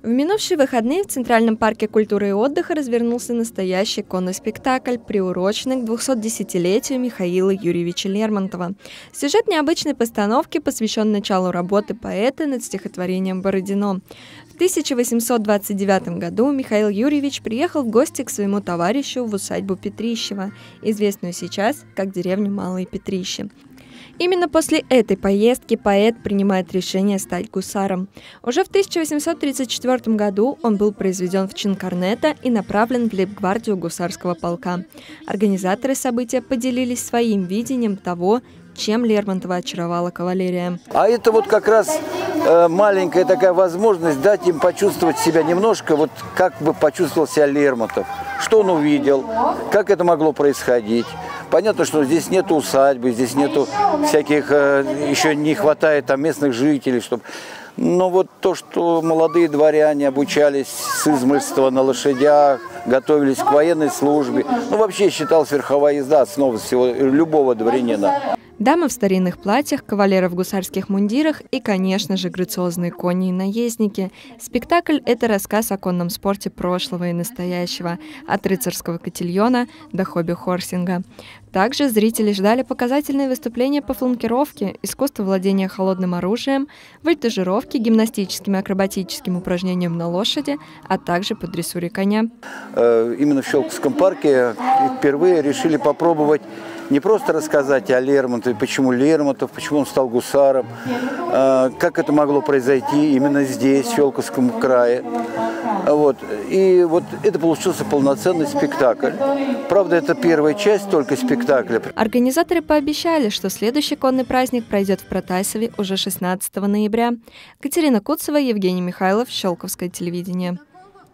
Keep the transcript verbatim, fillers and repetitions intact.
В минувшие выходные в Центральном парке культуры и отдыха развернулся настоящий конный спектакль, приуроченный к двухсотдесятилетию Михаила Юрьевича Лермонтова. Сюжет необычной постановки посвящен началу работы поэта над стихотворением «Бородино». В тысяча восемьсот двадцать девятом году Михаил Юрьевич приехал в гости к своему товарищу в усадьбу Петрищева, известную сейчас как деревню Малые Петрищи. Именно после этой поездки поэт принимает решение стать гусаром. Уже в тысяча восемьсот тридцать четвёртом году он был произведен в чин корнета и направлен в лейб-гвардию гусарского полка. Организаторы события поделились своим видением того, чем Лермонтова очаровала кавалерия. А это вот как раз э, маленькая такая возможность дать им почувствовать себя немножко, вот как бы почувствовал себя Лермонтов, что он увидел, как это могло происходить. Понятно, что здесь нету усадьбы, здесь нету всяких, э, еще не хватает там местных жителей, чтобы... Но вот то, что молодые дворяне обучались с измольства на лошадях, готовились к военной службе, ну вообще считалась верховая езда основой всего любого дворянина. Дамы в старинных платьях, кавалеры в гусарских мундирах и, конечно же, грациозные кони и наездники. Спектакль – это рассказ о конном спорте прошлого и настоящего, от рыцарского котельона до хобби-хорсинга. Также зрители ждали показательные выступления по фланкировке, искусству владения холодным оружием, вольтажировке, гимнастическим и акробатическим упражнениям на лошади, а также по дрессуре коня. Именно в Щелковском парке впервые решили попробовать не просто рассказать о Лермонтове, почему Лермонтов, почему он стал гусаром, как это могло произойти именно здесь, в Щелковском крае. Вот. И вот это получился полноценный спектакль. Правда, это первая часть только спектакля. Организаторы пообещали, что следующий конный праздник пройдет в Протасове уже шестнадцатого ноября. Катерина Куцева, Евгений Михайлов, Щелковское телевидение.